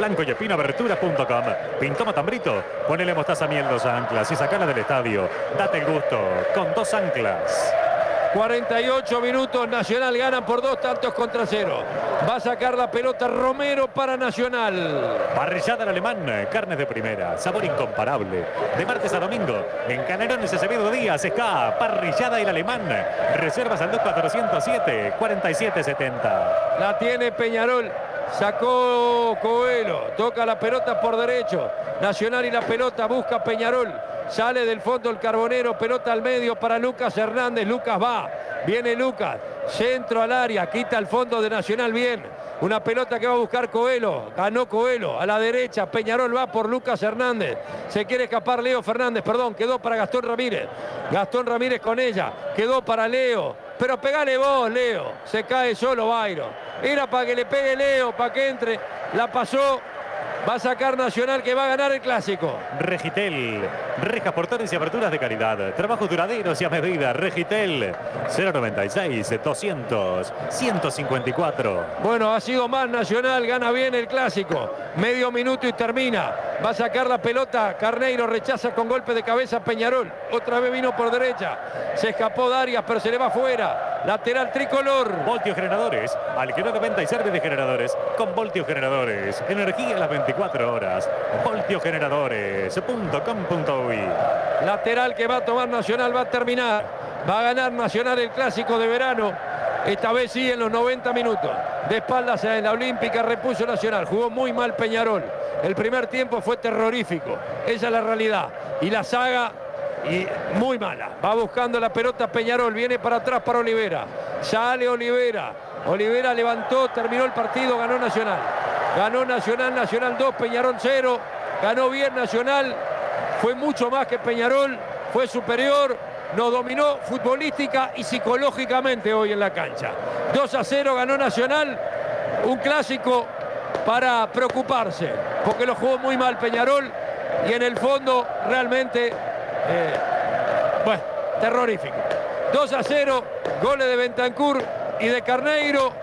blancoyespinoaberturas.com. Pintó Matambrito, ponele mostaza miel 2 anclas y sacala del estadio. Date el gusto con 2 anclas. 48 minutos, Nacional gana por 2-0. Va a sacar la pelota Romero para Nacional. Parrillada al alemán, carnes de primera, sabor incomparable. De martes a domingo, en Canelones Acevedo Díaz, está Parrillada el alemán. Reservas al 2407-4770. La tiene Peñarol. Sacó Coelho, toca la pelota por derecho. Nacional y la pelota busca Peñarol. Sale del fondo el Carbonero, pelota al medio para Lucas Hernández. Lucas va, viene Lucas, centro al área, quita el fondo de Nacional bien. Una pelota que va a buscar Coelho, ganó Coelho, a la derecha Peñarol va por Lucas Hernández. Se quiere escapar Leo Fernández, perdón, quedó para Gastón Ramírez. Gastón Ramírez con ella, quedó para Leo. Pero pegale vos, Leo, se cae solo Byron. Era para que le pegue Leo, para que entre, la pasó. Va a sacar Nacional que va a ganar el clásico. Regitel, rejas, portones y aperturas de calidad. Trabajos duraderos y a medida. Regitel, 096-200-154. Bueno, ha sido más Nacional, gana bien el clásico. Medio minuto y termina. Va a sacar la pelota, Carneiro rechaza con golpe de cabeza a Peñarol. Otra vez vino por derecha. Se escapó Darias, pero se le va afuera. Lateral tricolor. Voltio Generadores, alquiler de venta y servicio de generadores con Voltio Generadores. Energía a las 24 horas. Voltiogeneradores.com.uy. Lateral que va a tomar Nacional, va a terminar. Va a ganar Nacional el clásico de verano. Esta vez sí en los 90 minutos. De espaldas en la Olímpica repuso Nacional. Jugó muy mal Peñarol. El primer tiempo fue terrorífico. Esa es la realidad. Y la saga y muy mala. Va buscando la pelota Peñarol. Viene para atrás para Olivera. Sale Olivera. Olivera levantó, terminó el partido, ganó Nacional. Ganó Nacional, Nacional 2, Peñarol 0. Ganó bien Nacional. Fue mucho más que Peñarol. Fue superior. Nos dominó futbolística y psicológicamente hoy en la cancha. 2-0 ganó Nacional. Un clásico para preocuparse. Porque lo jugó muy mal Peñarol. Y en el fondo realmente... bueno, terrorífico. 2-0, goles de Bentancur y de Carneiro.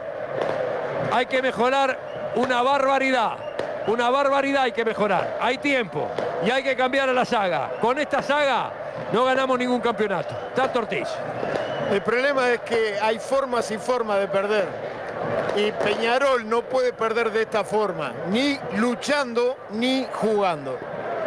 Hay que mejorar una barbaridad. Una barbaridad hay que mejorar. Hay tiempo y hay que cambiar a la saga. Con esta saga no ganamos ningún campeonato. Tato Ortiz. El problema es que hay formas y formas de perder. Y Peñarol no puede perder de esta forma. Ni luchando, ni jugando.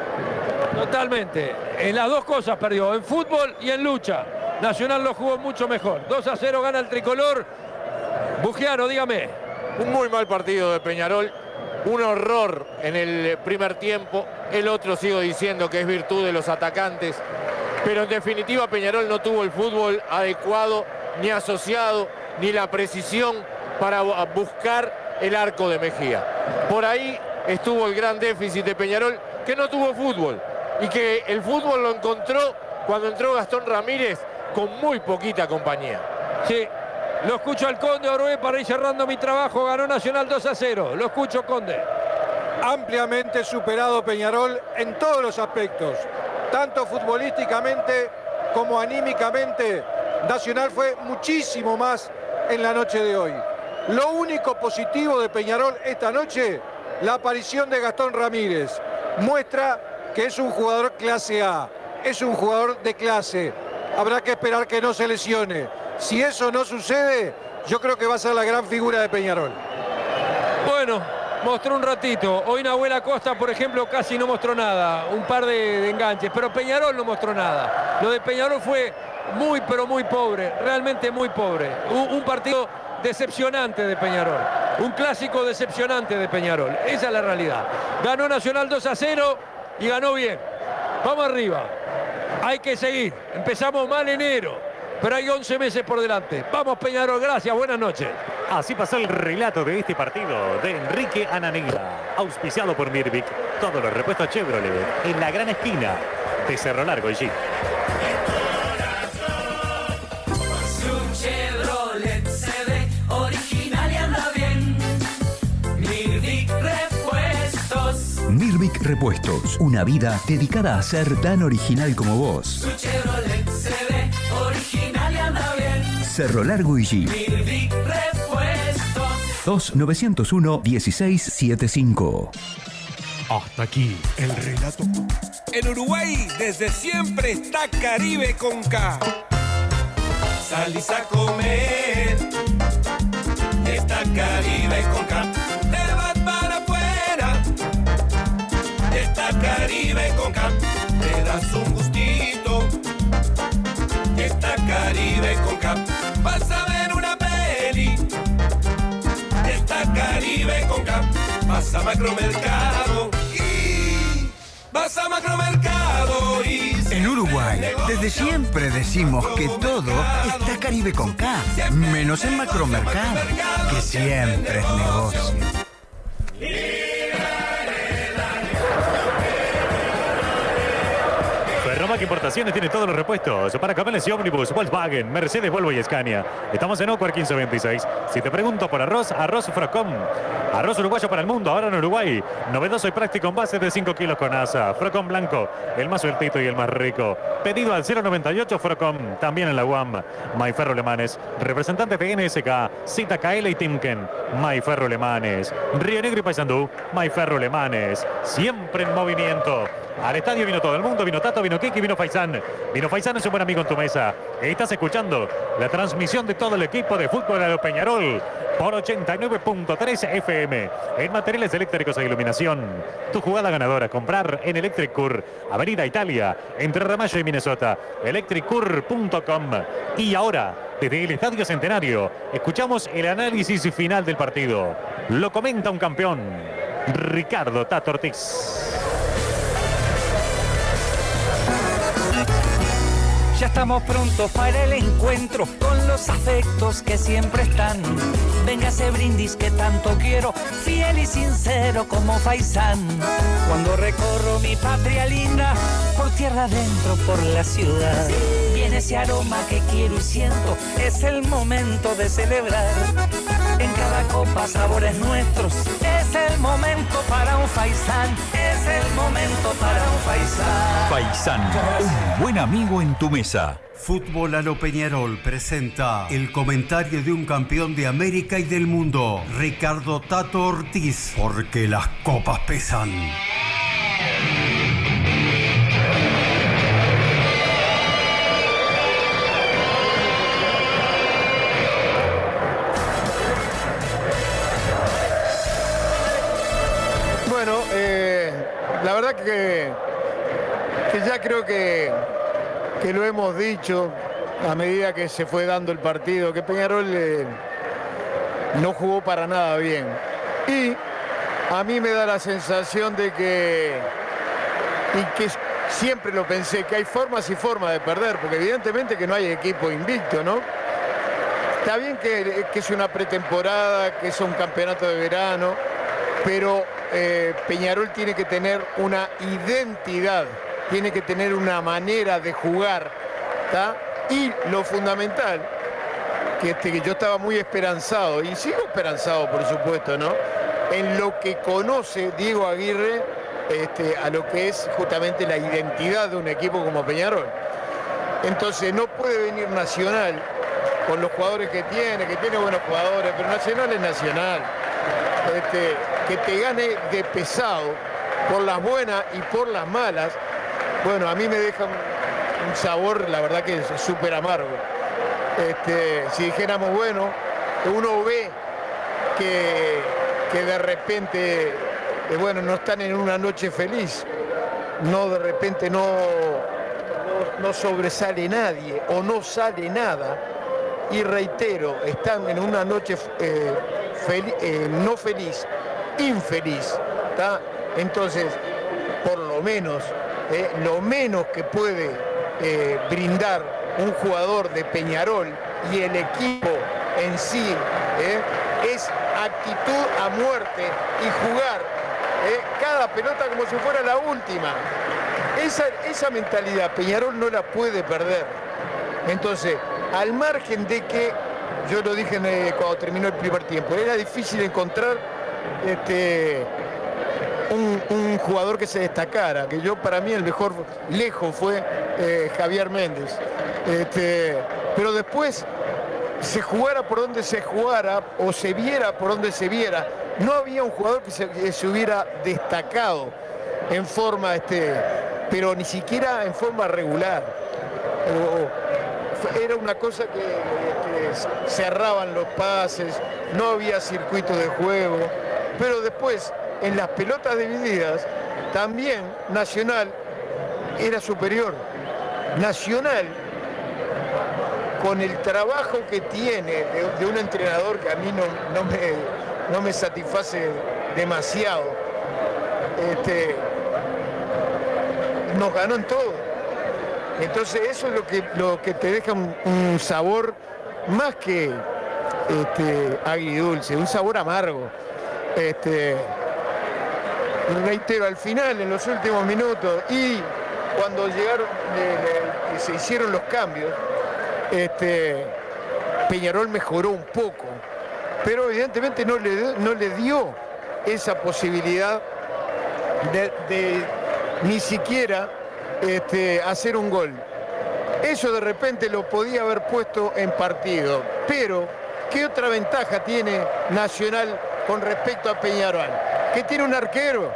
Totalmente. En las dos cosas perdió, en fútbol y en lucha. Nacional lo jugó mucho mejor. 2-0 gana el tricolor. Bugiano, dígame. Un muy mal partido de Peñarol. Un horror en el primer tiempo. El otro sigo diciendo que es virtud de los atacantes. Pero en definitiva Peñarol no tuvo el fútbol adecuado, ni asociado, ni la precisión para buscar el arco de Mejía. Por ahí estuvo el gran déficit de Peñarol, que no tuvo fútbol. Y que el fútbol lo encontró cuando entró Gastón Ramírez con muy poquita compañía. Sí, lo escucho al Conde Orué para ir cerrando mi trabajo. Ganó Nacional 2-0. Lo escucho, Conde. Ampliamente superado Peñarol en todos los aspectos. Tanto futbolísticamente como anímicamente. Nacional fue muchísimo más en la noche de hoy. Lo único positivo de Peñarol esta noche, la aparición de Gastón Ramírez. Muestra que es un jugador clase A, es un jugador de clase. Habrá que esperar que no se lesione. Si eso no sucede, yo creo que va a ser la gran figura de Peñarol. Bueno, mostró un ratito. Hoy Nahuel Acosta, por ejemplo, casi no mostró nada. Un par de enganches, pero Peñarol no mostró nada. Lo de Peñarol fue muy, pero muy pobre. Realmente muy pobre. Un partido decepcionante de Peñarol. Un clásico decepcionante de Peñarol. Esa es la realidad. Ganó Nacional 2-0 y ganó bien. Vamos arriba. Hay que seguir. Empezamos mal enero, pero hay 11 meses por delante. Vamos Peñarol, gracias, buenas noches. Así pasó el relato de este partido de Enrique Ananela, auspiciado por Mirvic. Todos los repuestos Chevrolet en la gran esquina de Cerro Largo y Jeep. Mirvic Repuestos, una vida dedicada a ser tan original como vos. Su Chevrolet se ve original y anda bien. Cerro Largo y Jeep. Mirvic Repuestos. 2-901-1675. Hasta aquí el relato. En Uruguay desde siempre está Caribe con K. Salís a comer, está Caribe con K. Te vas para afuera, está Caribe con K. Te das un gustito, está Caribe con K. Vas a ver una peli, está Caribe con K. Vas a Macromercado y vas a Macromercado y... En Uruguay, desde siempre decimos que todo está Caribe con K, menos en Macromercado, que siempre es negocio. Ferromac Importaciones tiene todos los repuestos para camiones y ómnibus, Volkswagen, Mercedes, Volvo y Scania. Estamos en Ocuar 1526. Si te pregunto por arroz, arroz Frocom. Arroz uruguayo para el mundo, ahora en Uruguay. Novedoso y práctico en base de 5 kilos con asa. Frocom blanco, el más sueltito y el más rico. Pedido al 098 Frocom, también en la UAM. Mayferro Lemanes, representante de NSK, Cita KL y Timken. Mayferro Lemanes, Río Negro y Paysandú. Mayferro Lemanes, siempre en movimiento. Al estadio vino todo el mundo, vino Tato, vino Kiki, vino Faisán. Vino Faisán es un buen amigo en tu mesa. Estás escuchando la transmisión de todo el equipo de fútbol de Peñarol por 89.3 FM. En materiales eléctricos e iluminación. Tu jugada ganadora, comprar en Electric Cur, Avenida Italia, entre Ramallo y Minnesota. electriccur.com. Y ahora, desde el Estadio Centenario, escuchamos el análisis final del partido. Lo comenta un campeón, Ricardo Tato Ortiz. Ya estamos prontos para el encuentro con los afectos que siempre están. Venga ese brindis que tanto quiero, fiel y sincero como Faisán. Cuando recorro mi patria linda, por tierra adentro, por la ciudad, viene ese aroma que quiero y siento, es el momento de celebrar. En cada copa sabores nuestros, es el momento para un Faisán, es el momento para un Faisán. Faisán, un buen amigo en tu mesa. Fútbol a lo Peñarol presenta el comentario de un campeón de América y del mundo, Ricardo Tato Ortiz, porque las copas pesan. Bueno, la verdad que ya creo que lo hemos dicho a medida que se fue dando el partido, que Peñarol no jugó para nada bien. Y a mí me da la sensación de que siempre lo pensé, que hay formas y formas de perder, porque evidentemente que no hay equipo invicto, ¿no? Está bien que es una pretemporada, que es un campeonato de verano, pero Peñarol tiene que tener una identidad, tiene que tener una manera de jugar, ¿tá? Y lo fundamental, que yo estaba muy esperanzado, y sigo esperanzado, por supuesto, ¿no? En lo que conoce Diego Aguirre a lo que es justamente la identidad de un equipo como Peñarol. Entonces no puede venir Nacional con los jugadores que tiene buenos jugadores, pero Nacional es Nacional. Que te gane de pesado por las buenas y por las malas, bueno, a mí me deja un sabor, la verdad que es súper amargo. Si dijéramos, bueno, uno ve que de repente, bueno, no están en una noche feliz, no, de repente no sobresale nadie o no sale nada, y reitero, están en una noche no feliz, infeliz, ¿tá? Entonces, por lo menos que puede brindar un jugador de Peñarol y el equipo en sí es actitud a muerte y jugar cada pelota como si fuera la última. Esa mentalidad Peñarol no la puede perder. Entonces, al margen de que, yo lo dije cuando terminó el primer tiempo, era difícil encontrar un jugador que se destacara, que para mí el mejor lejos fue Javier Méndez. Pero después se jugara por donde se jugara o se viera por donde se viera, no había un jugador que se hubiera destacado en forma, pero ni siquiera en forma regular. Era una cosa que cerraban los pases, no había circuito de juego, pero después en las pelotas divididas también Nacional era superior. Nacional, con el trabajo que tiene de un entrenador que a mí no me satisface demasiado, nos ganó en todo. Entonces eso es lo que te deja un sabor más que agridulce, un sabor amargo. Reitero, al final, en los últimos minutos y cuando llegaron, se hicieron los cambios, Peñarol mejoró un poco, pero evidentemente no le dio esa posibilidad de ni siquiera hacer un gol. Eso de repente lo podía haber puesto en partido, pero ¿qué otra ventaja tiene Nacional con respecto a Peñarol? Que tiene un arquero,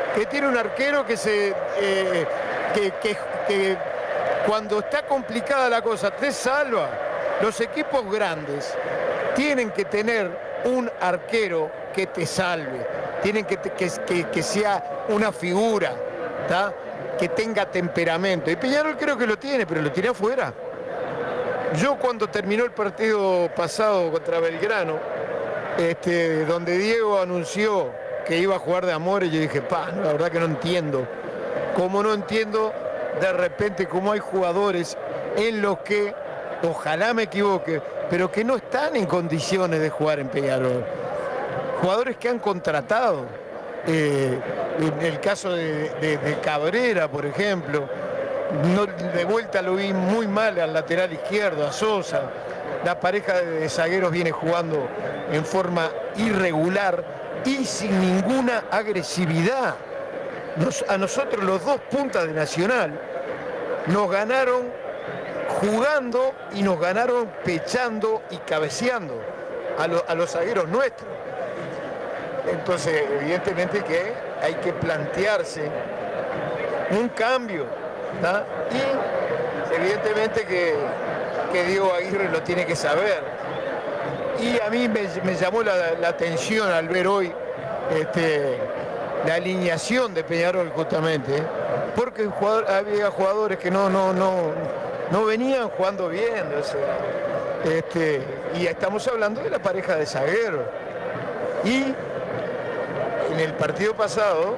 que cuando está complicada la cosa te salva. Los equipos grandes tienen que tener un arquero que te salve, tienen que sea una figura, ¿tá? Que tenga temperamento. Y Peñarol creo que lo tiene, pero lo tiene afuera. Yo cuando terminó el partido pasado contra Belgrano, donde Diego anunció que iba a jugar de Amores, yo dije, no, la verdad que no entiendo. Como no entiendo de repente cómo hay jugadores en los que, ojalá me equivoque, pero que no están en condiciones de jugar en Peñarol. Jugadores que han contratado. En el caso de Cabrera, por ejemplo, de vuelta lo vi muy mal al lateral izquierdo, a Sosa. La pareja de zagueros viene jugando en forma irregular y sin ninguna agresividad. A nosotros los dos puntas de Nacional nos ganaron jugando y nos ganaron pechando y cabeceando a los zagueros nuestros. Entonces, evidentemente que hay que plantearse un cambio, ¿tá? Y evidentemente que Diego Aguirre lo tiene que saber. Y a mí me llamó la atención al ver hoy la alineación de Peñarol justamente, porque había jugadores que no venían jugando bien, o sea, y estamos hablando de la pareja de zagueros. Y en el partido pasado,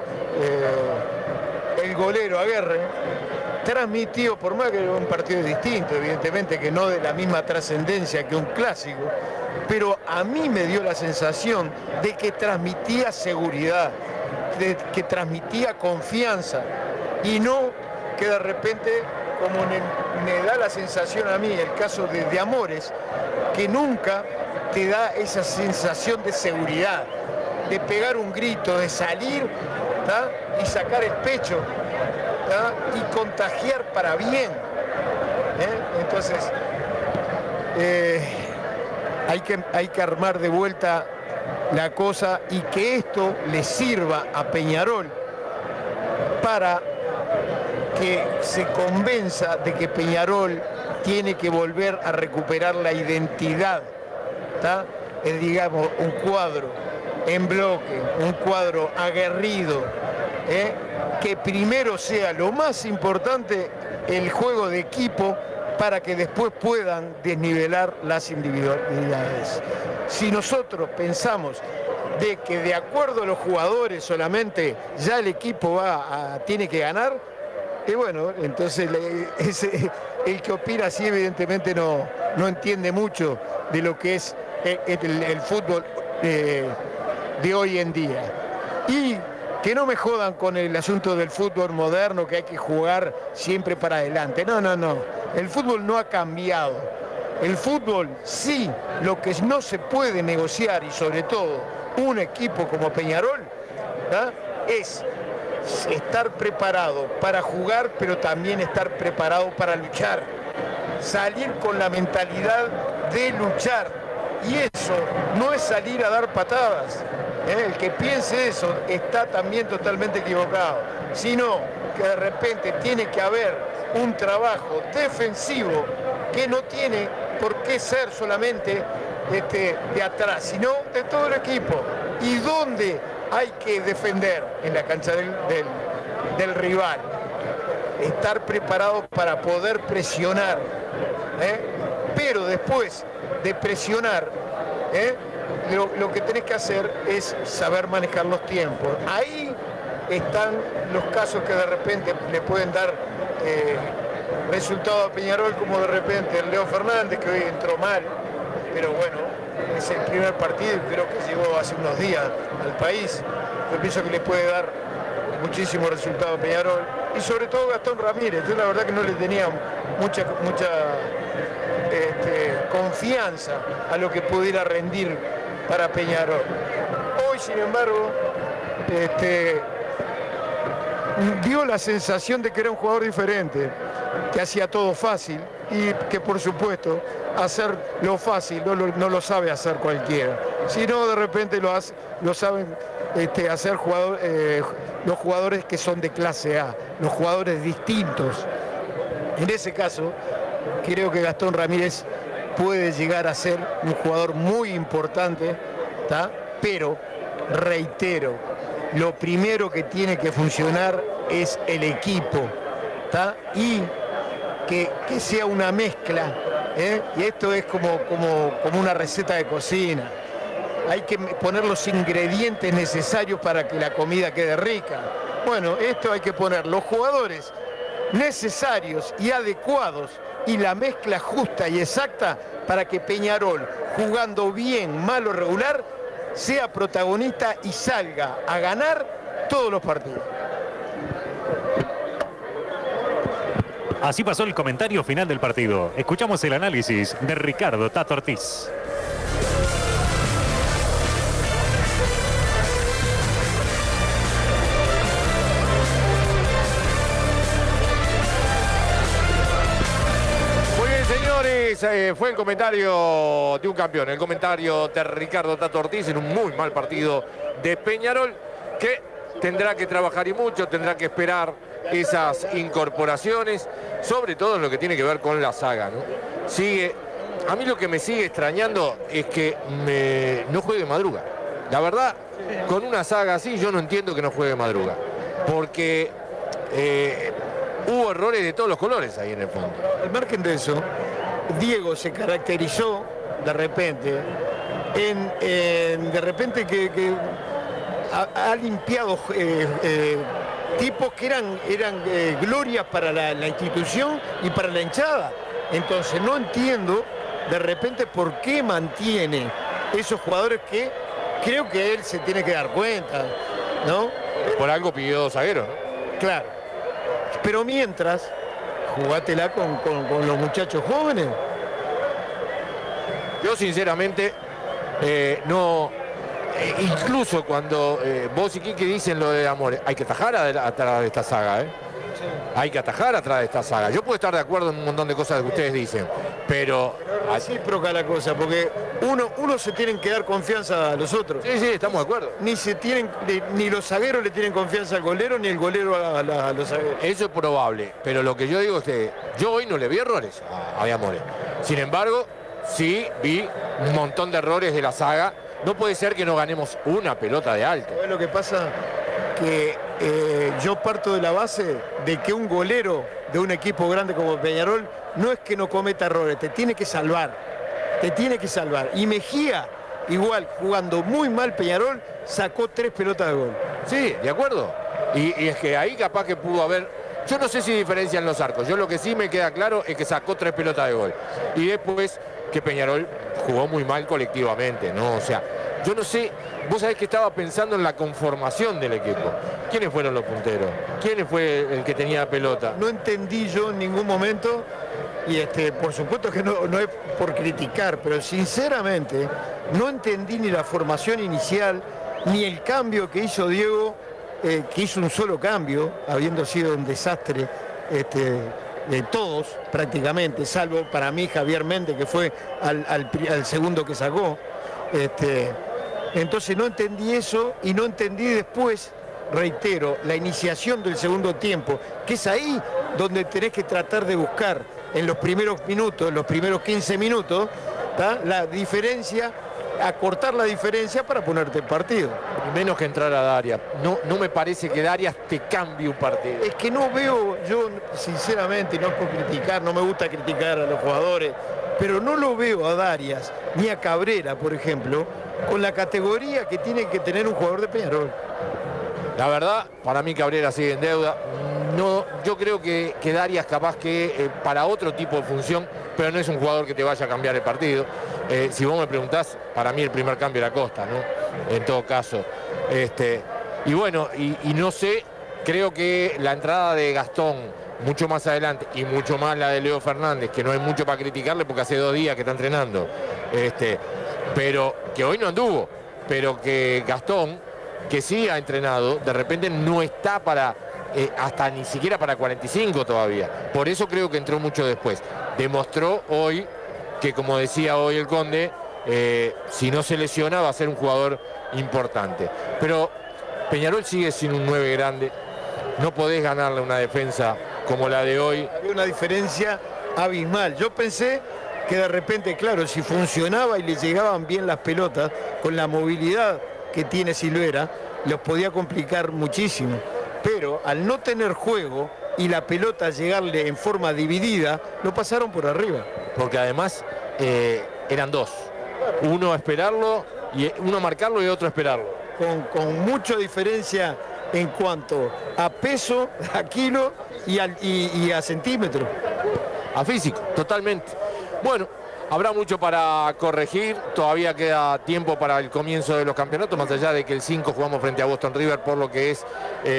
el golero Aguirre transmitió, por más que era un partido distinto, evidentemente que no de la misma trascendencia que un clásico, pero a mí me dio la sensación de que transmitía seguridad, de que transmitía confianza, y no que de repente, como me da la sensación a mí, el caso de Amores, que nunca te da esa sensación de seguridad, de pegar un grito, de salir, ¿tá? Y sacar el pecho, ¿tá? Y contagiar para bien. Entonces, hay que armar de vuelta la cosa y que esto le sirva a Peñarol para que se convenza de que Peñarol tiene que volver a recuperar la identidad, ¿tá? Es, digamos, un cuadro en bloque, un cuadro aguerrido, que primero sea lo más importante el juego de equipo para que después puedan desnivelar las individualidades. Si nosotros pensamos de que de acuerdo a los jugadores solamente ya el equipo tiene que ganar, y bueno, entonces el que opina así evidentemente no entiende mucho de lo que es el fútbol de hoy en día. Y que no me jodan con el asunto del fútbol moderno, que hay que jugar siempre para adelante. No. El fútbol no ha cambiado. El fútbol sí, lo que no se puede negociar, y sobre todo un equipo como Peñarol, ¿tá? Es estar preparado para jugar, pero también estar preparado para luchar. Salir con la mentalidad de luchar. Y eso no es salir a dar patadas. El que piense eso está también totalmente equivocado. Sino que de repente tiene que haber un trabajo defensivo que no tiene por qué ser solamente de atrás, sino de todo el equipo. ¿Y dónde hay que defender? En la cancha del rival. Estar preparado para poder presionar. Pero después de presionar, lo que tenés que hacer es saber manejar los tiempos. Ahí están los casos que de repente le pueden dar resultado a Peñarol, como de repente el Leo Fernández, que hoy entró mal, pero bueno, es el primer partido y creo que llegó hace unos días al país. Yo pienso que le puede dar muchísimo resultado a Peñarol, y sobre todo Gastón Ramírez. Yo la verdad que no le tenía mucha confianza a lo que pudiera rendir para Peñarol. Hoy, sin embargo, dio la sensación de que era un jugador diferente, que hacía todo fácil y que, por supuesto, hacer lo fácil no lo sabe hacer cualquiera, sino de repente lo saben hacer los jugadores que son de clase A, los jugadores distintos. En ese caso, creo que Gastón Ramírez puede llegar a ser un jugador muy importante, ¿tá? Pero, reitero, lo primero que tiene que funcionar es el equipo, ¿tá? Y que sea una mezcla, y esto es como una receta de cocina. Hay que poner los ingredientes necesarios para que la comida quede rica. Bueno, esto hay que poner los jugadores necesarios y adecuados y la mezcla justa y exacta para que Peñarol, jugando bien, mal o regular, sea protagonista y salga a ganar todos los partidos. Así pasó el comentario final del partido. Escuchamos el análisis de Ricardo Tato Ortiz. Fue el comentario de un campeón, el comentario de Ricardo Tato Ortiz en un muy mal partido de Peñarol, que tendrá que trabajar y mucho, tendrá que esperar esas incorporaciones, sobre todo en lo que tiene que ver con la saga, ¿no? A mí lo que me sigue extrañando es que no juegue Madruga. La verdad, con una saga así yo no entiendo que no juegue Madruga, porque hubo errores de todos los colores ahí en el fondo. Al margen de eso, Diego se caracterizó de repente que ha limpiado tipos que eran glorias para la institución y para la hinchada. Entonces no entiendo de repente por qué mantiene esos jugadores que creo que él se tiene que dar cuenta, ¿no? Por algo pidió 2 zagueros, ¿no? Claro. Pero mientras, jugátela con los muchachos jóvenes. Yo sinceramente no... incluso cuando vos y Quique dicen lo de Amores, hay que atajar atrás de esta saga, ¿eh? Sí. Hay que atajar atrás de esta saga. Yo puedo estar de acuerdo en un montón de cosas que ustedes dicen, pero es recíproca la cosa, porque uno se tienen que dar confianza a los otros. Sí, sí, estamos de acuerdo. Ni los zagueros le tienen confianza al golero, ni el golero a los zagueros. Eso es probable, pero lo que yo digo es que yo hoy no le vi errores a Amores. Sin embargo, sí vi un montón de errores de la saga. No puede ser que no ganemos una pelota de alto. Lo que pasa que yo parto de la base de que un golero de un equipo grande como Peñarol no es que no cometa errores, te tiene que salvar. Te tiene que salvar. Y Mejía, igual, jugando muy mal Peñarol, sacó 3 pelotas de gol. Sí, de acuerdo. Y es que ahí capaz que pudo haber... Yo no sé si diferencian los arcos. Yo lo que sí me queda claro es que sacó 3 pelotas de gol. Y después que Peñarol jugó muy mal colectivamente, ¿no? O sea, yo no sé, vos sabés que estaba pensando en la conformación del equipo. ¿Quiénes fueron los punteros? ¿Quién fue el que tenía pelota? No entendí yo en ningún momento, y por supuesto que no es por criticar, pero sinceramente no entendí ni la formación inicial, ni el cambio que hizo Diego, que hizo un solo cambio, habiendo sido un desastre de todos prácticamente, salvo para mí Javier Méndez, que fue al segundo que sacó. Entonces no entendí eso y no entendí después, reitero, la iniciación del segundo tiempo, que es ahí donde tenés que tratar de buscar en los primeros minutos, en los primeros 15 minutos, ¿tá?, la diferencia, acortar la diferencia para ponerte en partido. Menos que entrar a Darias. No me parece que Darias te cambie un partido. Es que no veo, yo sinceramente, no es por criticar, no me gusta criticar a los jugadores, pero no lo veo a Darias ni a Cabrera, por ejemplo, con la categoría que tiene que tener un jugador de Peñarol. La verdad, para mí Cabrera sigue en deuda. No, yo creo que Darias capaz que para otro tipo de función, pero no es un jugador que te vaya a cambiar el partido. Si vos me preguntás, para mí el primer cambio era Costa, ¿no? En todo caso. Y bueno, y no sé, creo que la entrada de Gastón mucho más adelante y mucho más la de Leo Fernández, que no hay mucho para criticarle porque hace 2 días que está entrenando, pero que hoy no anduvo, pero que Gastón, que sí ha entrenado, de repente no está para hasta ni siquiera para 45 todavía. Por eso creo que entró mucho después. Demostró hoy que, como decía hoy el Conde, si no se lesiona va a ser un jugador importante. Pero Peñarol sigue sin un 9 grande. No podés ganarle una defensa como la de hoy. Había una diferencia abismal. Yo pensé que de repente, claro, si funcionaba y le llegaban bien las pelotas, con la movilidad que tiene Silvera, los podía complicar muchísimo. Pero al no tener juego y la pelota llegarle en forma dividida, lo pasaron por arriba. Porque además eran 2. Uno a esperarlo, y uno a marcarlo y otro a esperarlo. Con mucha diferencia en cuanto a peso, a kilo y a centímetro. A físico, totalmente. Bueno, habrá mucho para corregir, todavía queda tiempo para el comienzo de los campeonatos, más allá de que el 5 jugamos frente a Boston River por lo que es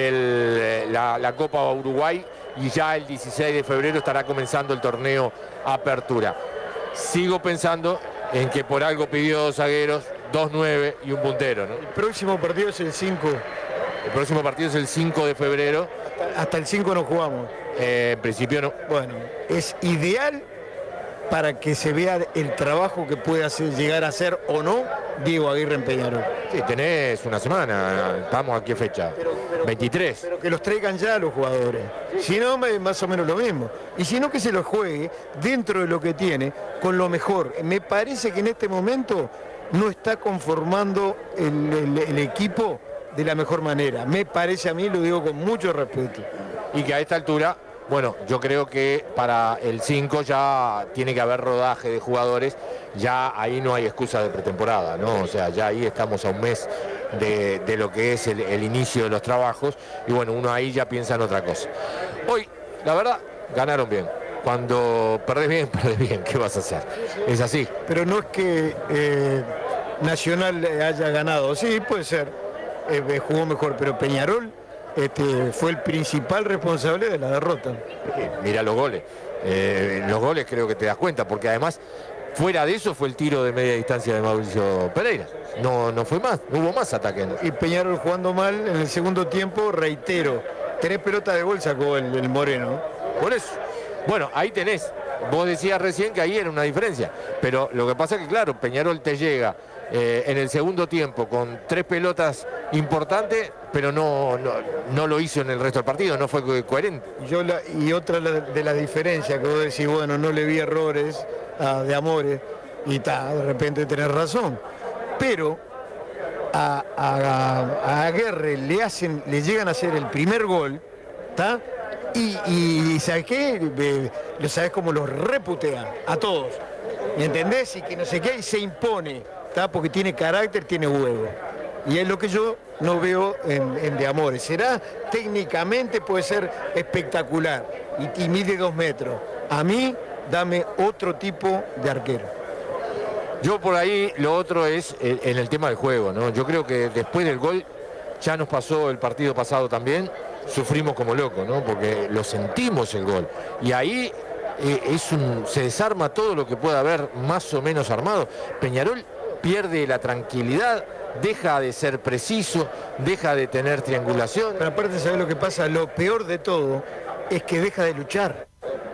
la Copa Uruguay, y ya el 16 de febrero estará comenzando el torneo Apertura. Sigo pensando en que por algo pidió 2 zagueros, 2 9 y un puntero, ¿no? El próximo partido es el 5. El próximo partido es el 5 de febrero. Hasta el 5 no jugamos. En principio no. Bueno, es ideal para que se vea el trabajo que puede llegar a hacer o no Diego Aguirre en Peñarol. Sí, tenés una semana, estamos a qué fecha, 23. Pero que los traigan ya los jugadores, si no, más o menos lo mismo. Y si no, que se los juegue dentro de lo que tiene, con lo mejor. Me parece que en este momento no está conformando el equipo de la mejor manera. Me parece a mí, lo digo con mucho respeto. Y que a esta altura, bueno, yo creo que para el 5 ya tiene que haber rodaje de jugadores, ya ahí no hay excusa de pretemporada, ¿no? O sea, ya ahí estamos a un mes de lo que es el inicio de los trabajos, y bueno, uno ahí ya piensa en otra cosa. Hoy, la verdad, ganaron bien. Cuando perdés bien, ¿qué vas a hacer? Es así. Pero no es que Nacional haya ganado, sí, puede ser, jugó mejor, pero Peñarol fue el principal responsable de la derrota. Mira los goles. Los goles creo que te das cuenta, porque además, fuera de eso, fue el tiro de media distancia de Mauricio Pereira. No fue más, no hubo más ataque. Y Peñarol jugando mal en el segundo tiempo, reitero, 3 pelotas de gol sacó el Moreno. Por eso. Bueno, ahí tenés. Vos decías recién que ahí era una diferencia. Pero lo que pasa es que, claro, Peñarol te llega en el segundo tiempo con 3 pelotas importantes, pero no lo hizo en el resto del partido, no fue coherente. Y otra de las diferencias que vos decís, bueno, no le vi errores de Amores, y de repente tenés razón, pero a Aguirre le llegan a hacer el primer gol, ¿está? Y ¿sabes qué? ¿Sabes cómo los reputean a todos? ¿Me entendés? Y que no sé qué, y se impone, ¿está? Porque tiene carácter, tiene huevo. Y es lo que yo no veo en De Amores. Será técnicamente, puede ser espectacular, y mide 2 metros. A mí, dame otro tipo de arquero. Yo por ahí, lo otro es en el tema del juego, ¿no? Yo creo que después del gol, ya nos pasó el partido pasado también, sufrimos como locos, ¿no? Porque lo sentimos el gol. Y ahí se desarma todo lo que pueda haber más o menos armado. Peñarol pierde la tranquilidad, deja de ser preciso, deja de tener triangulación. Pero aparte, ¿sabés lo que pasa? Lo peor de todo es que deja de luchar.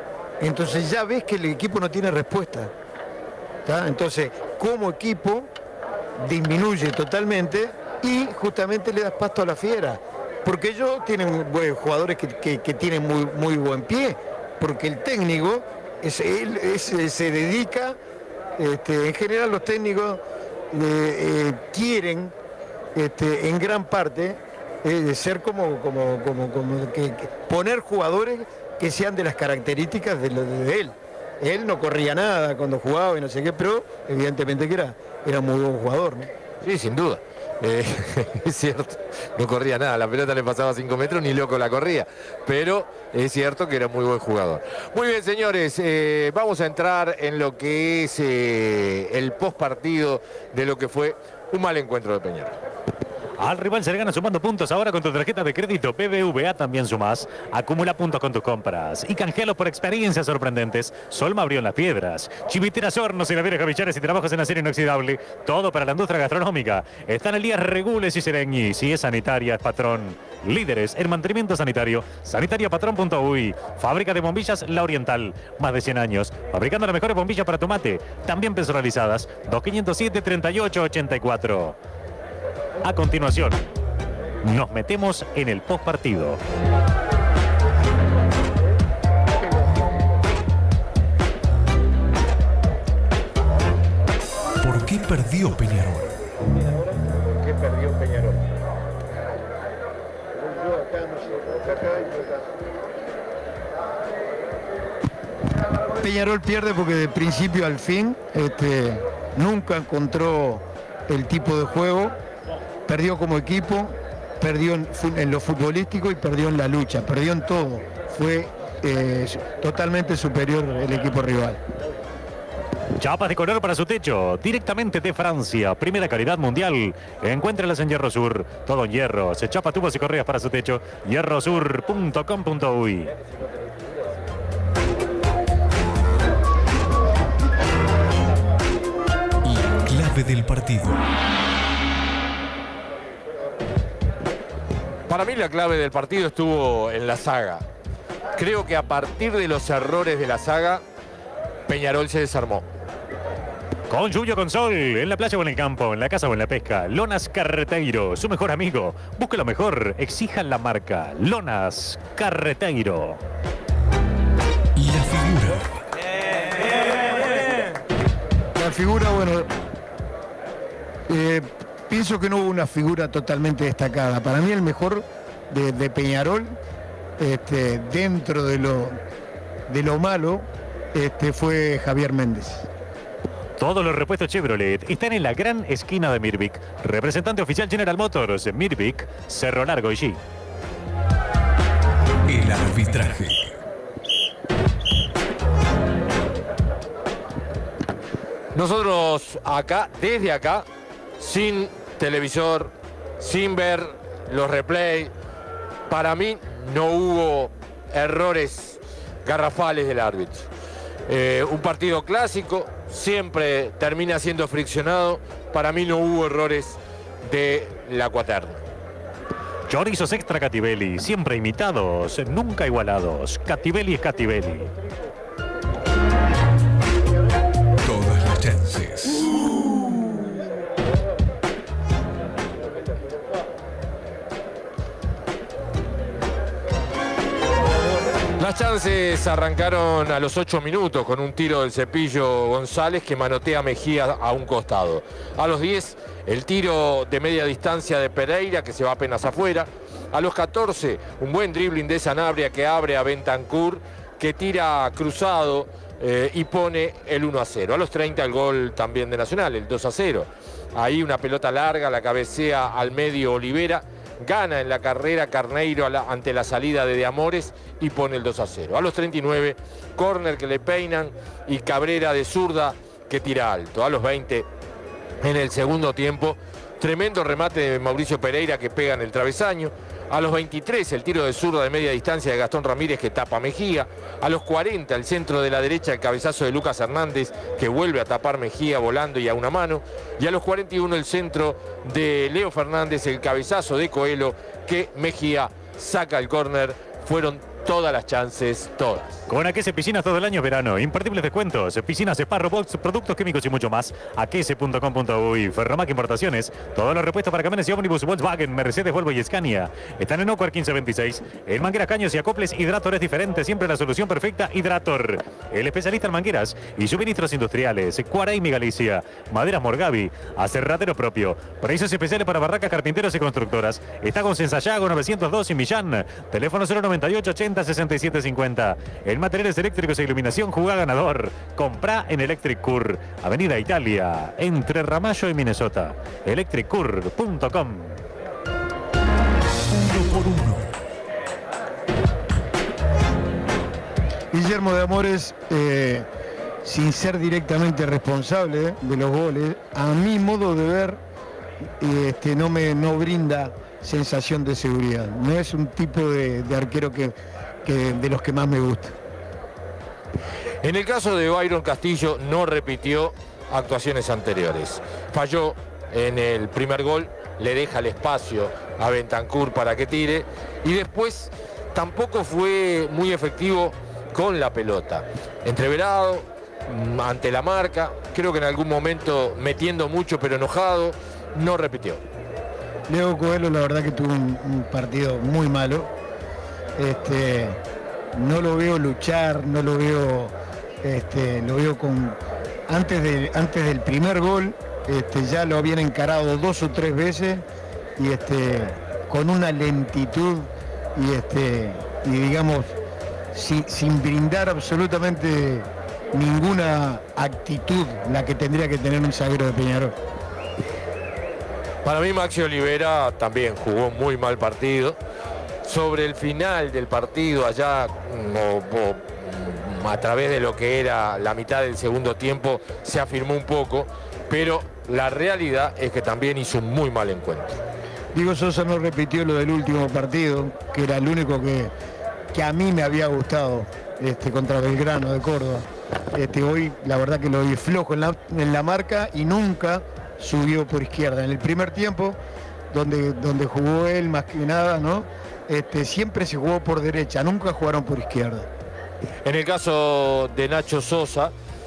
entonces ya ves que el equipo no tiene respuesta. ¿Tá? Entonces, como equipo, disminuye totalmente y justamente le das pasto a la fiera. Porque ellos tienen jugadores que tienen muy buen pie, porque el técnico se dedica, en general los técnicos quieren, en gran parte, ser como que poner jugadores que sean de las características de él. Él no corría nada cuando jugaba y no sé qué, pero evidentemente que era muy buen jugador, ¿no? Sí, sin duda. Es cierto, no corría nada, la pelota le pasaba 5 metros, ni loco la corría, pero es cierto que era muy buen jugador. Muy bien, señores, vamos a entrar en lo que es el post partido de lo que fue un mal encuentro de Peñarol. Al rival se le gana sumando puntos. Ahora con tu tarjeta de crédito BBVA también sumas. Acumula puntos con tus compras y canjealos por experiencias sorprendentes. Solma abrió en Las Piedras. Chiviteras, hornos, heladeras, gavichares y trabajos en acero inoxidable. Todo para la industria gastronómica. Están Elías Regules y Sereñi. Si es sanitaria, es Patrón. Líderes en mantenimiento sanitario. Sanitariapatrón.uy. Fábrica de bombillas La Oriental. Más de 100 años. Fabricando las mejores bombillas para tu mate. También personalizadas. 2507-3884. A continuación, nos metemos en el postpartido. ¿Por qué perdió Peñarol? ¿Por qué perdió Peñarol? Peñarol pierde porque de principio al fin nunca encontró el tipo de juego. Perdió como equipo, perdió en lo futbolístico y perdió en la lucha, perdió en todo. Fue totalmente superior el equipo rival. Chapas de color para su techo, directamente de Francia, primera calidad mundial. Encuéntrelas en Hierro Sur, todo en hierro. Se chapa tubos y correas para su techo, hierrosur.com.uy. La clave del partido. Para mí la clave del partido estuvo en la saga. Creo que a partir de los errores de la saga, Peñarol se desarmó. Con lluvia, con sol, en la playa o en el campo, en la casa o en la pesca. Lonas Carreteiro, su mejor amigo. Busque lo mejor, exija la marca. Lonas Carreteiro. La figura. La figura, bueno, pienso que no hubo una figura totalmente destacada. Para mí el mejor de Peñarol, dentro de lo malo, fue Javier Méndez. Todos los repuestos Chevrolet están en la gran esquina de Mirvic. Representante oficial General Motors, Mirvic, Cerro Largo y G. El arbitraje. Nosotros acá, desde acá, sin televisor, sin ver los replays, para mí no hubo errores garrafales del árbitro. Un partido clásico, siempre termina siendo friccionado. Para mí no hubo errores de la cuaterna. Chorizos extra Cativelli, siempre imitados, nunca igualados. Cativelli es Cativelli. Todas las chances. Las chances arrancaron a los 8 minutos con un tiro del Cepillo González que manotea a Mejía a un costado. A los 10, el tiro de media distancia de Pereira que se va apenas afuera. A los 14, un buen dribbling de Sanabria que abre a Bentancur, que tira cruzado y pone el 1-0. A los 30, el gol también de Nacional, el 2-0. Ahí una pelota larga, la cabecea al medio Olivera. Gana en la carrera Carneiro ante la salida de Amores y pone el 2-0. A los 39, córner que le peinan y Cabrera de zurda que tira alto. A los 20, en el segundo tiempo, tremendo remate de Mauricio Pereira que pega en el travesaño. A los 23, el tiro de zurda de media distancia de Gastón Ramírez que tapa Mejía. A los 40, el centro de la derecha, el cabezazo de Lucas Hernández que vuelve a tapar Mejía volando y a una mano. Y a los 41, el centro de Leo Fernández, el cabezazo de Coelho que Mejía saca el córner. Fueron todas las chances, todas. Con Aquese Piscinas todo el año es verano. Imperdibles descuentos. Piscinas, spa, robots, productos químicos y mucho más. Aquese.com.uy. Ferromac Importaciones. Todos los repuestos para camiones y ómnibus Volkswagen, Mercedes, Volvo y Scania. Están en Ocuar 1526. En mangueras, caños y acoples, Hidrator es diferente. Siempre la solución perfecta, Hidrator. El especialista en mangueras y suministros industriales. Cuaraimi Galicia. Maderas Morgavi. Aserradero propio. Precios especiales para barracas, carpinteros y constructoras. Está con Sensayago 902 y Millán. Teléfono 098 80 67 50. El materiales eléctricos e iluminación, jugá ganador. Comprá en Electric Cur. Avenida Italia, entre Ramallo y Minnesota. electriccur.com. 1 por 1. Guillermo de Amores, sin ser directamente responsable de los goles, a mi modo de ver, no brinda sensación de seguridad. No es un tipo de arquero que de los que más me gusta. En el caso de Byron Castillo, no repitió actuaciones anteriores. Falló en el primer gol, le deja el espacio a Bentancur para que tire, y después tampoco fue muy efectivo con la pelota. Entreverado, ante la marca, creo que en algún momento metiendo mucho pero enojado, no repitió. Leo Coelho, la verdad que tuvo un partido muy malo. No lo veo luchar, no lo veo, lo veo con... Antes del primer gol, ya lo habían encarado 2 o 3 veces y con una lentitud y digamos, sin brindar absolutamente ninguna actitud, la que tendría que tener un zaguero de Peñarol. Para mí Maxi Olivera también jugó muy mal partido. Sobre el final del partido, allá a través de lo que era la mitad del segundo tiempo, se afirmó un poco, pero la realidad es que también hizo un muy mal encuentro. Diego Sosa no repitió lo del último partido, que era el único que a mí me había gustado, contra Belgrano de Córdoba. Hoy la verdad que lo vi flojo en la marca y nunca subió por izquierda. En el primer tiempo, donde jugó él más que nada, ¿no? Siempre se jugó por derecha, nunca jugaron por izquierda. En el caso de Nacho Sosa,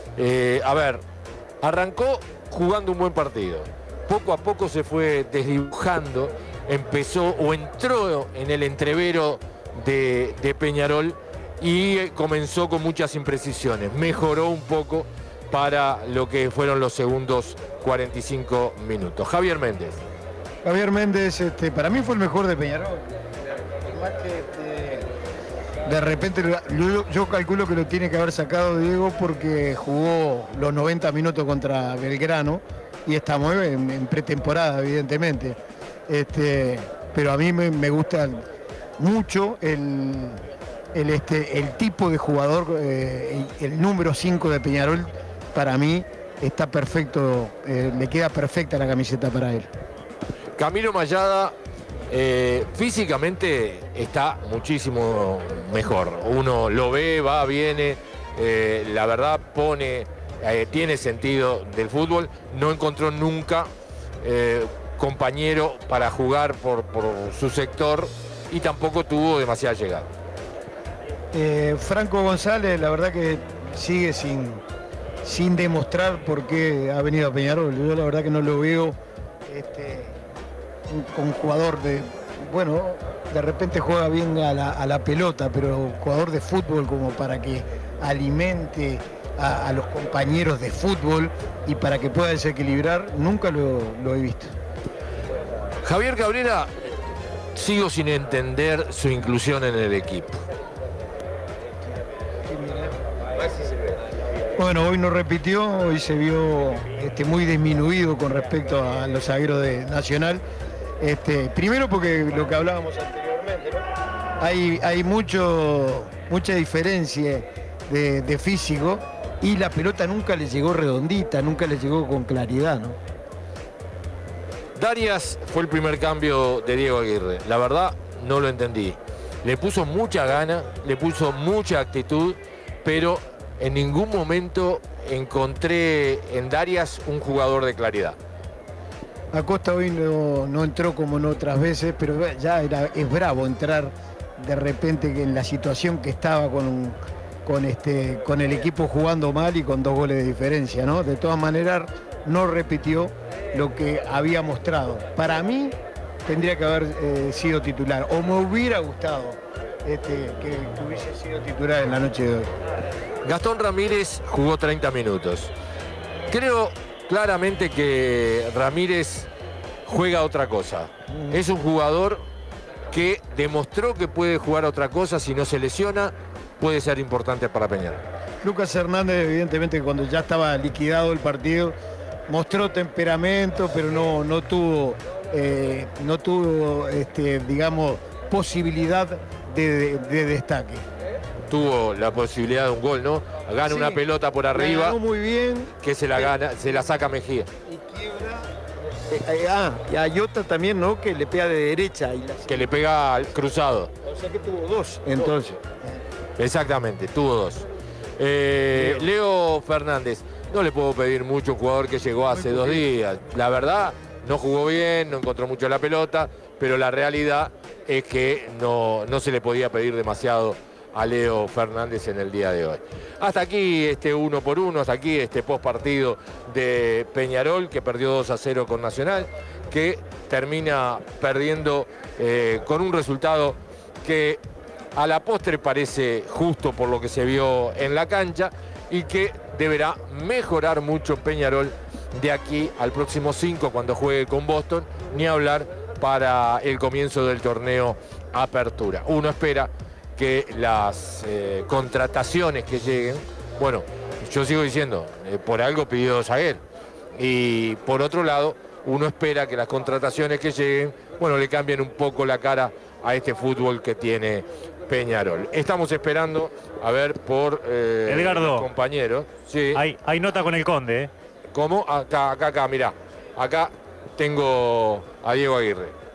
arrancó jugando un buen partido. Poco a poco se fue desdibujando, entró en el entrevero de Peñarol y comenzó con muchas imprecisiones. Mejoró un poco para lo que fueron los segundos 45 minutos. Javier Méndez. Javier Méndez, para mí fue el mejor de Peñarol. Más que de repente yo calculo que lo tiene que haber sacado Diego porque jugó los 90 minutos contra Belgrano y estamos en pretemporada, evidentemente. Pero a mí me gusta mucho el tipo de jugador, el número 5 de Peñarol, para mí está perfecto, le queda perfecta la camiseta para él. Camilo Mayada físicamente está muchísimo mejor. Uno lo ve, va, viene, la verdad tiene sentido del fútbol. No encontró nunca compañero para jugar por su sector y tampoco tuvo demasiada llegada. Franco González, la verdad que sigue sin demostrar por qué ha venido a Peñarol. Yo la verdad que no lo veo con jugador de repente juega bien a la pelota, pero jugador de fútbol como para que alimente a los compañeros de fútbol y para que pueda desequilibrar, nunca lo he visto. Javier Cabrera, sigo sin entender su inclusión en el equipo. Bueno, hoy no repitió, hoy se vio muy disminuido con respecto a los zagueros de Nacional. Primero porque lo que hablábamos anteriormente, ¿no? Hay mucha diferencia de físico y la pelota nunca le llegó redondita, nunca le llegó con claridad, ¿no? Darias fue el primer cambio de Diego Aguirre. La verdad, no lo entendí. Le puso mucha gana, le puso mucha actitud, pero en ningún momento encontré en Darias un jugador de claridad. Acosta hoy no entró como en otras veces, pero ya es bravo entrar de repente que en la situación que estaba con el equipo jugando mal y con 2 goles de diferencia, ¿no? De todas maneras, no repitió lo que había mostrado. Para mí, tendría que haber sido titular, o me hubiera gustado que hubiese sido titular en la noche de hoy. Gastón Ramírez jugó 30 minutos. Creo claramente que Ramírez juega otra cosa. Es un jugador que demostró que puede jugar otra cosa. Si no se lesiona, puede ser importante para Peñarol. Lucas Hernández, evidentemente, cuando ya estaba liquidado el partido, mostró temperamento, pero no tuvo digamos, posibilidad de destaque. Tuvo la posibilidad de un gol, ¿no? Gana una pelota por arriba. Ganó muy bien. Que se la gana, se la saca Mejía. Y quiebra. Y a Iota también, ¿no? Que le pega de derecha. Que le pega al cruzado. O sea que tuvo 2, entonces. Exactamente, tuvo 2. Leo Fernández, no le puedo pedir mucho a un jugador que llegó hace 2 días. La verdad, no jugó bien, no encontró mucho la pelota, pero la realidad es que no se le podía pedir demasiado a Leo Fernández en el día de hoy. Hasta aquí este 1 por 1, hasta aquí este post partido de Peñarol, que perdió 2-0 con Nacional, que termina perdiendo con un resultado que a la postre parece justo por lo que se vio en la cancha y que deberá mejorar mucho Peñarol de aquí al próximo 5 cuando juegue con Boston, ni hablar para el comienzo del torneo Apertura. Uno espera que las contrataciones que lleguen, bueno, yo sigo diciendo, por algo pidió zaguero, y por otro lado, uno espera que las contrataciones que lleguen, bueno, le cambien un poco la cara a este fútbol que tiene Peñarol. Estamos esperando a ver por Edgardo, compañeros. Sí. Hay nota con el Conde, ¿eh? ¿Cómo? Acá, mirá. Acá tengo a Diego Aguirre.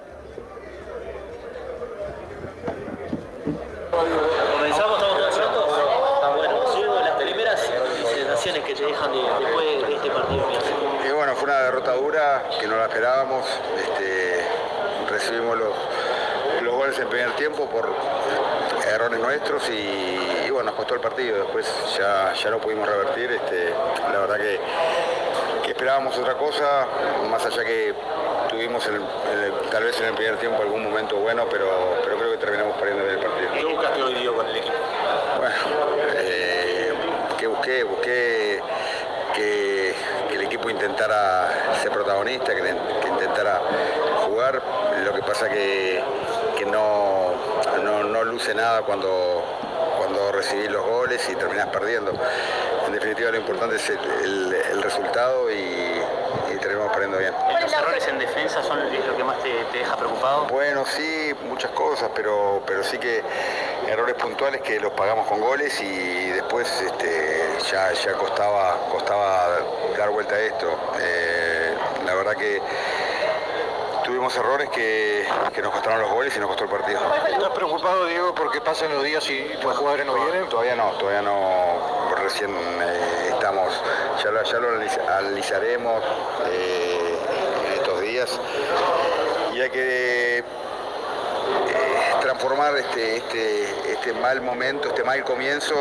Comenzamos, estamos todos prontos. Bueno, Diego, las primeras sensaciones que te dejan después de este partido. Y bueno, fue una derrota dura que no la esperábamos. Recibimos los goles en primer tiempo por errores nuestros y bueno, nos costó el partido. Después ya no pudimos revertir. La verdad que esperábamos otra cosa, más allá que tuvimos tal vez en el primer tiempo algún momento bueno, pero creo que terminamos perdiendo el partido. ¿Qué buscaste hoy, Diego, con el equipo? Bueno, ¿qué busqué? Que el equipo intentara ser protagonista, que intentara jugar. Lo que pasa que no luce nada cuando recibís los goles y terminás perdiendo. En definitiva, lo importante es el resultado y terminamos perdiendo bien. ¿Los errores en defensa son lo que más te deja preocupado? Bueno, sí, muchas cosas, pero sí que errores puntuales que los pagamos con goles y después ya costaba dar vuelta a esto. La verdad que tuvimos errores que nos costaron los goles y nos costó el partido. ¿Estás preocupado, Diego, porque pasan los días y los jugadores no vienen? Todavía no. Recién estamos, ya lo analizaremos en estos días y hay que transformar este mal momento, este mal comienzo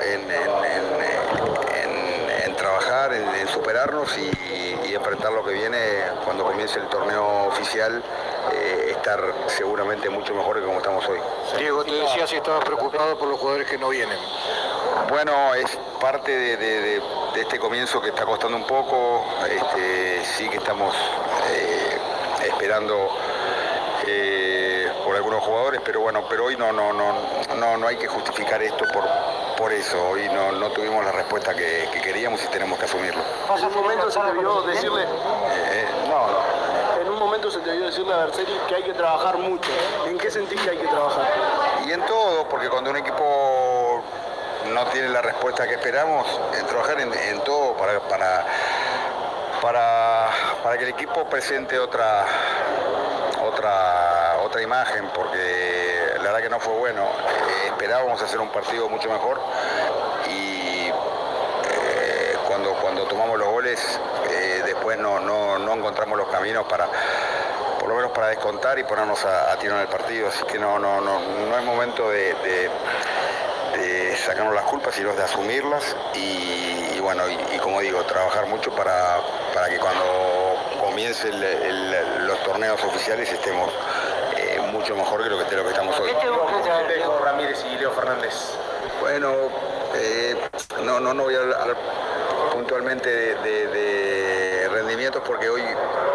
en trabajar, en superarnos y enfrentar lo que viene cuando comience el torneo oficial, estar seguramente mucho mejor que como estamos hoy. Diego, te decía si estabas preocupado por los jugadores que no vienen. Bueno, es parte de este comienzo que está costando un poco. Sí que estamos esperando por algunos jugadores, pero bueno, hoy no hay que justificar esto por eso. Hoy no tuvimos la respuesta que queríamos y tenemos que asumirlo. ¿En un momento se te vio decirle? No. En un momento se te vio decirle a Berseri que hay que trabajar mucho. ¿En qué sentís que hay que trabajar? Y en todo, porque cuando un equipo no tiene la respuesta que esperamos, en trabajar en todo para que el equipo presente otra imagen, porque la verdad que no fue bueno. Esperábamos hacer un partido mucho mejor y cuando tomamos los goles después no encontramos los caminos por lo menos para descontar y ponernos a tiro en el partido. Así que no es momento de sacarnos las culpas, sino de asumirlas y bueno, y como digo, trabajar mucho para que cuando comiencen los torneos oficiales estemos mucho mejor que lo que estamos hoy. ¿Qué te dijo Ramírez y Leo Fernández? Bueno, no voy a hablar puntualmente de rendimientos porque hoy,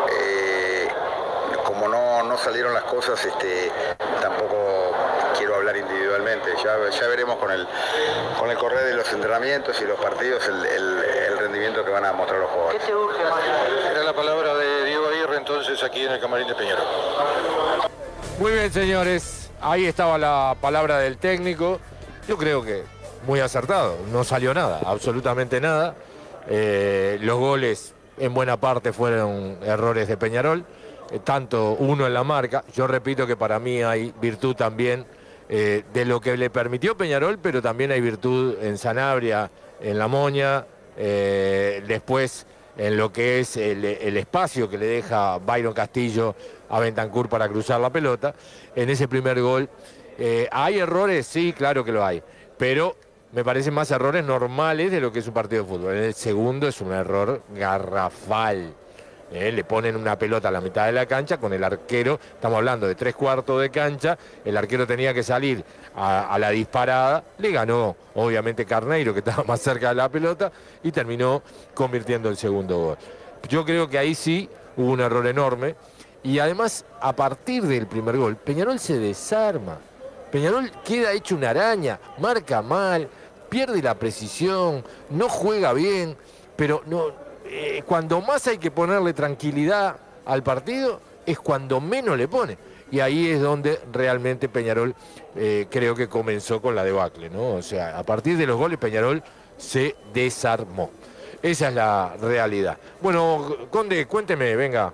como no salieron las cosas, tampoco quiero hablar individualmente. Ya veremos con el correr de los entrenamientos y los partidos el rendimiento que van a mostrar los jugadores. ¿Qué te urge más? Era la palabra de Diego Aguirre entonces aquí en el camarín de Peñarol. Muy bien, señores. Ahí estaba la palabra del técnico. Yo creo que muy acertado. No salió nada, absolutamente nada. Los goles en buena parte fueron errores de Peñarol. Tanto uno en la marca. Yo repito que para mí hay virtud también de lo que le permitió Peñarol, pero también hay virtud en Sanabria, en La Moña, después en lo que es el espacio que le deja Byron Castillo a Bentancur para cruzar la pelota. En ese primer gol, ¿hay errores? Sí, claro que lo hay, pero me parecen más errores normales de lo que es un partido de fútbol. En el segundo es un error garrafal. Le ponen una pelota a la mitad de la cancha con el arquero, estamos hablando de 3/4 de cancha, el arquero tenía que salir a la disparada, le ganó obviamente Carneiro, que estaba más cerca de la pelota, y terminó convirtiendo el segundo gol. Yo creo que ahí sí hubo un error enorme, y además a partir del primer gol, Peñarol se desarma, Peñarol queda hecho una araña, marca mal, pierde la precisión, no juega bien, pero no... cuando más hay que ponerle tranquilidad al partido es cuando menos le pone. Y ahí es donde realmente Peñarol creo que comenzó con la debacle, ¿no? O sea, a partir de los goles Peñarol se desarmó. Esa es la realidad. Bueno, Conde, cuénteme, venga.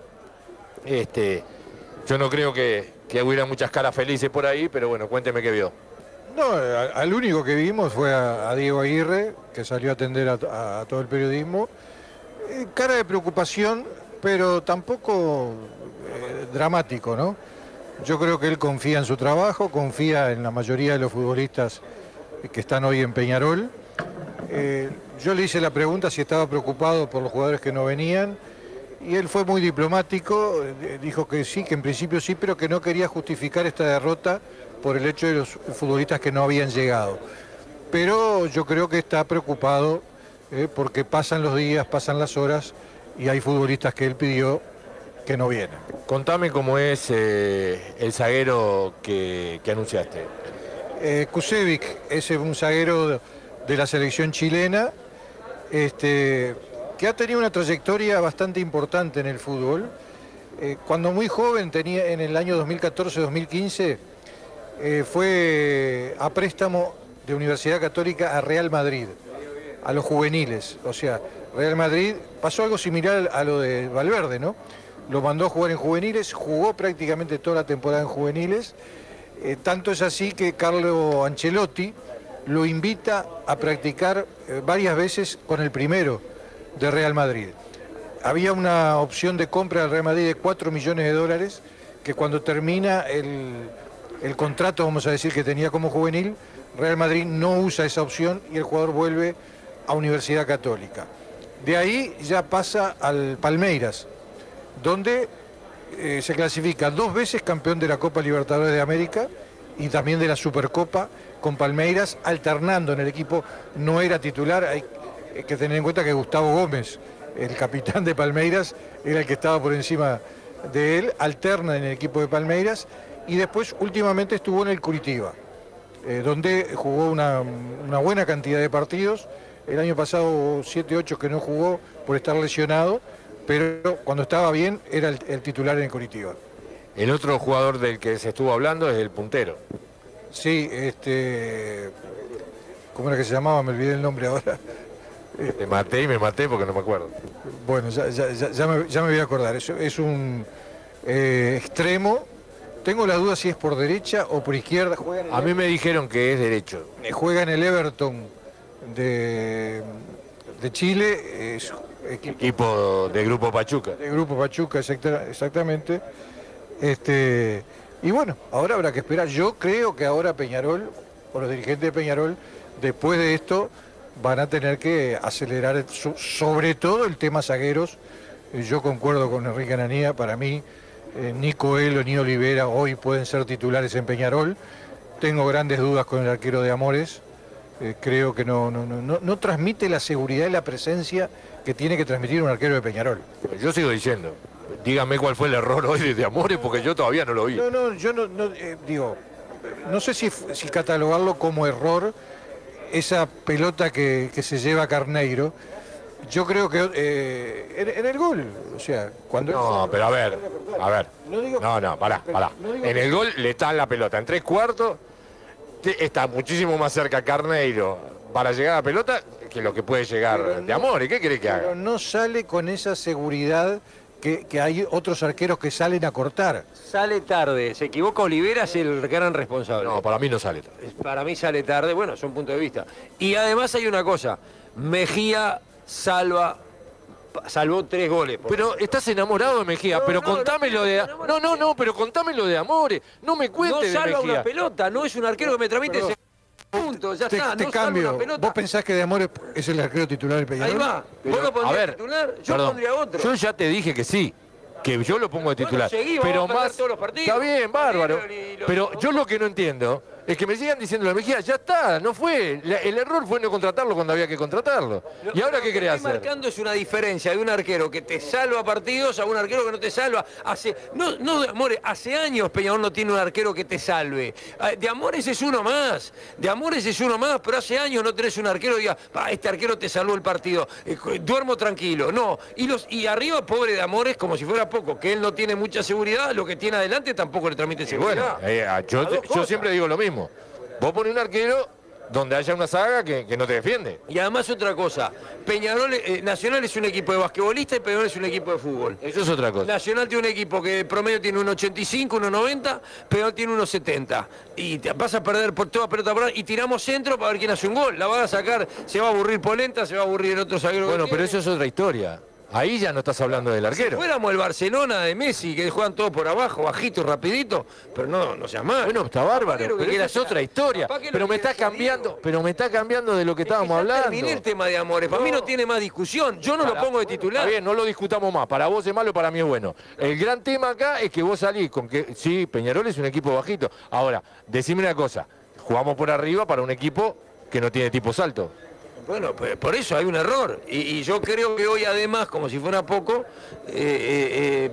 Yo no creo que hubiera muchas caras felices por ahí, pero bueno, cuénteme qué vio. No, al único que vimos fue a Diego Aguirre, que salió a atender a todo el periodismo. Cara de preocupación, pero tampoco dramático, ¿no? Yo creo que él confía en su trabajo, confía en la mayoría de los futbolistas que están hoy en Peñarol. Yo le hice la pregunta si estaba preocupado por los jugadores que no venían, y él fue muy diplomático, dijo que sí, que en principio sí, pero que no quería justificar esta derrota por el hecho de los futbolistas que no habían llegado. Pero yo creo que está preocupado porque pasan los días, pasan las horas y hay futbolistas que él pidió que no vienen. Contame cómo es el zaguero que anunciaste. Kusevic es un zaguero de la selección chilena que ha tenido una trayectoria bastante importante en el fútbol. Cuando muy joven, en el año 2014-2015, fue a préstamo de Universidad Católica a Real Madrid, a los juveniles. O sea, Real Madrid pasó algo similar a lo de Valverde, ¿no? Lo mandó a jugar en juveniles, jugó prácticamente toda la temporada en juveniles. Tanto es así que Carlo Ancelotti lo invita a practicar varias veces con el primero de Real Madrid. Había una opción de compra del Real Madrid de 4 millones de dólares, que cuando termina el contrato, vamos a decir, que tenía como juvenil, Real Madrid no usa esa opción y el jugador vuelve a Universidad Católica. De ahí ya pasa al Palmeiras, donde se clasifica 2 veces campeón de la Copa Libertadores de América y también de la Supercopa con Palmeiras, alternando en el equipo. No era titular, hay que tener en cuenta que Gustavo Gómez, el capitán de Palmeiras, era el que estaba por encima de él, alterna en el equipo de Palmeiras, y después últimamente estuvo en el Curitiba, donde jugó una buena cantidad de partidos. El año pasado 7, 8 que no jugó por estar lesionado, pero cuando estaba bien era el titular en el Curitiba. El otro jugador del que se estuvo hablando es el puntero. Sí, ¿cómo era que se llamaba? Me olvidé el nombre ahora. Te maté y me maté porque no me acuerdo. Bueno, ya me voy a acordar. Es un extremo. Tengo la duda si es por derecha o por izquierda. A mí me dijeron que es derecho. Juega en el Everton de Chile. Es equipo de Grupo Pachuca. De Grupo Pachuca, exactamente. Y bueno, ahora habrá que esperar. Yo creo que ahora Peñarol, o los dirigentes de Peñarol, después de esto, van a tener que acelerar, sobre todo el tema zagueros. Yo concuerdo con Enrique Ananía, para mí, ni Coelho ni Olivera hoy pueden ser titulares en Peñarol. Tengo grandes dudas con el arquero de Amores. Creo que no transmite la seguridad y la presencia que tiene que transmitir un arquero de Peñarol. Yo sigo diciendo, dígame cuál fue el error hoy de Amores, porque yo todavía no lo vi. Yo digo, no sé si catalogarlo como error, esa pelota que se lleva Carneiro. Yo creo que en el gol, o sea, cuando... No, pero a ver. Pará. En el gol le está la pelota, en 3/4 está muchísimo más cerca Carneiro para llegar a la pelota que lo que puede llegar de Amores. ¿Qué querés que haga? Pero no sale con esa seguridad que hay otros arqueros que salen a cortar. Sale tarde, se equivoca Olivera, es el gran responsable. No, para mí no sale tarde. Para mí sale tarde, bueno, son puntos de vista. Y además hay una cosa, Mejía salvó 3 goles. Pero estás enamorado de Mejía, pero contame lo de... pero contame lo de Amores, no me cuentes de Mejía. No salva una pelota, no es un arquero que me transmite ese punto, ya está, te no cambio. salva una pelota. ¿Vos pensás que de Amores es el arquero titular del Peñarol? Ahí va, vos lo pondrías titular, yo pondría otro. Yo ya te dije que sí, que yo lo pongo de titular. Pero más todos los partidos. Está bien, bárbaro. Pero yo lo que no entiendo es que me sigan diciendo la Mejía, ya está, no fue. El error fue no contratarlo cuando había que contratarlo. ¿Y ahora qué querés hacer? Marcando es una diferencia de un arquero que te salva partidos a un arquero que no te salva. De Amores, hace años Peñarol no tiene un arquero que te salve. De Amores es uno más. Pero hace años no tenés un arquero que diga, este arquero te salvó el partido. Duermo tranquilo. No. Y arriba, pobre de Amores, como si fuera poco, que él no tiene mucha seguridad, lo que tiene adelante tampoco le transmite seguridad. Bueno, yo siempre digo lo mismo. Vos ponés un arquero donde haya una saga que no te defiende. Y además otra cosa, Peñarol, Nacional es un equipo de basquetbolista y Peñarol es un equipo de fútbol. Eso es otra cosa. Nacional tiene un equipo que de promedio tiene 1,85, 1,90, Peñarol tiene 1,70. Y te vas a perder por toda pelota y tiramos centro para ver quién hace un gol. La van a sacar, se va a aburrir Polenta, se va a aburrir el otro zaguero. Bueno, pero eso es otra historia. Ahí ya no estás hablando del arquero. Si fuéramos el Barcelona de Messi, que juegan todo por abajo, bajito, rapidito, pero no sea mal. Bueno, está bárbaro, pero es otra historia. Pero me está cambiando, de lo que estábamos hablando. Terminé el tema de Amores, para mí no tiene más discusión, yo no lo pongo de titular. Está bien, no lo discutamos más, para vos es malo, para mí es bueno. El gran tema acá es que vos salís con que, sí, Peñarol es un equipo bajito. Ahora, decime una cosa, jugamos por arriba para un equipo que no tiene tipo salto. Bueno, por eso hay un error. Y yo creo que hoy además, como si fuera poco, el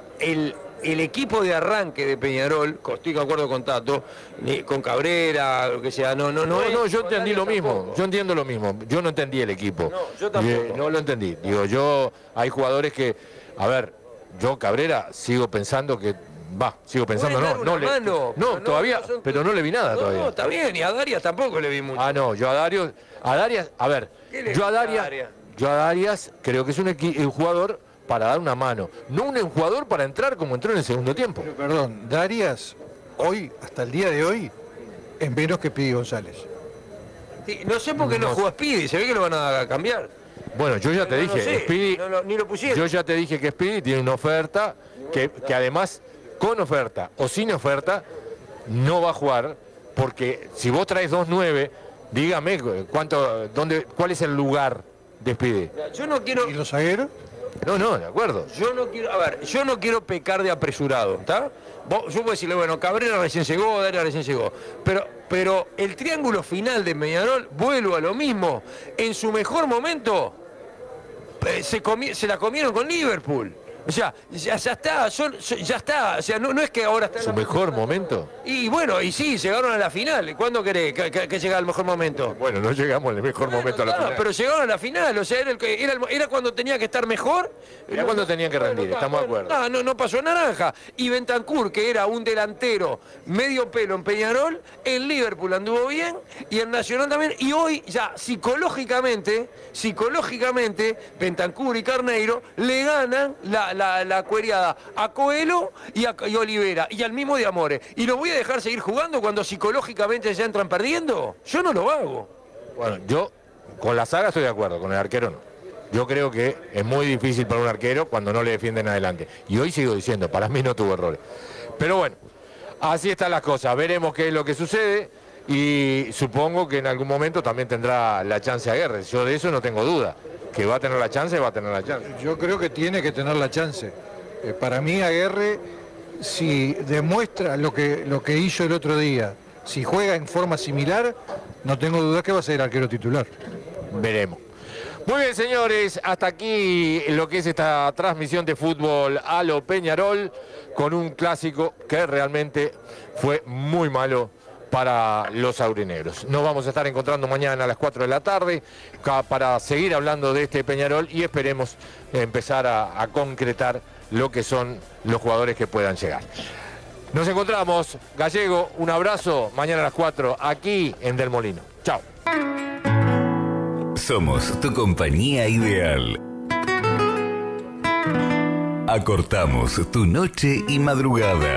equipo de arranque de Peñarol, estoy de acuerdo con Tato, con Cabrera, lo que sea, no, yo entendí lo mismo, yo entiendo lo mismo, yo no entendí el equipo. No, yo tampoco. No lo entendí. Digo, hay jugadores que, a ver, yo Cabrera sigo pensando que... pero no le vi nada todavía. No, está bien, y a Darias tampoco le vi mucho. No, yo a Darias, a ver, yo a Darias creo que es un jugador para dar una mano, no un jugador para entrar como entró en el segundo tiempo. Pero, perdón, Darias, hoy, hasta el día de hoy, es menos que Speedy González. Sí, no sé por qué no jugó Speedy, se ve que lo van a cambiar. Bueno, yo ya te dije, Speedy, ni lo pusieron. Yo ya te dije que Speedy tiene una oferta que además... Con oferta o sin oferta, no va a jugar, porque si vos traes 2-9, dígame cuál es el lugar de Speedy. Yo no quiero... ¿Y los zagueros? No, de acuerdo. Yo no quiero pecar de apresurado, ¿está? Yo puedo decirle, bueno, Cabrera recién llegó, Darias recién llegó, pero el triángulo final de Peñarol, vuelvo a lo mismo, en su mejor momento se la comieron con Liverpool. O sea, ya está, ya está. O sea, no es que ahora está en ¿Su mejor momento? Y bueno, y sí, llegaron a la final. ¿Cuándo querés que llegue al mejor momento? Bueno, no llegamos al mejor momento a la final. Pero llegaron a la final, o sea, era cuando tenía que estar mejor. Era cuando tenía que rendir, estamos de acuerdo. No pasó naranja. Y Bentancur, que era un delantero medio pelo en Peñarol, en Liverpool anduvo bien, y en Nacional también. Y hoy ya psicológicamente, Bentancur y Carneiro le ganan la cueriada a Coelho y Olivera y al mismo de Amores. ¿Y los voy a dejar seguir jugando cuando psicológicamente ya entran perdiendo? Yo no lo hago. Bueno, yo con la saga estoy de acuerdo, con el arquero no. Yo creo que es muy difícil para un arquero cuando no le defienden adelante. Y hoy sigo diciendo, para mí no tuvo errores. Pero bueno, así están las cosas. Veremos qué es lo que sucede y supongo que en algún momento también tendrá la chance Aguerre. Yo de eso no tengo duda. Que va a tener la chance, va a tener la chance. Yo creo que tiene que tener la chance. Para mí Aguerre, si demuestra lo que hizo el otro día, si juega en forma similar, no tengo dudas que va a ser arquero titular. Veremos. Muy bien, señores, hasta aquí lo que es esta transmisión de fútbol a lo Peñarol, con un clásico que realmente fue muy malo para los aurinegros. Nos vamos a estar encontrando mañana a las 4 de la tarde para seguir hablando de este Peñarol y esperemos empezar a concretar lo que son los jugadores que puedan llegar. Nos encontramos, Gallego, un abrazo, mañana a las 4 aquí en Del Molino. Chao. Somos tu compañía ideal. Acortamos tu noche y madrugada.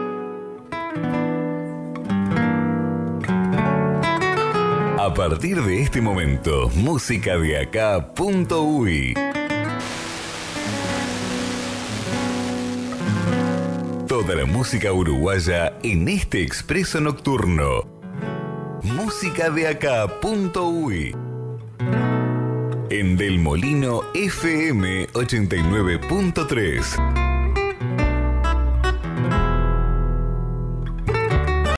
A partir de este momento, música de acá.uy. Toda la música uruguaya en este expreso nocturno. Música de acá.uy. En Del Molino FM 89.3.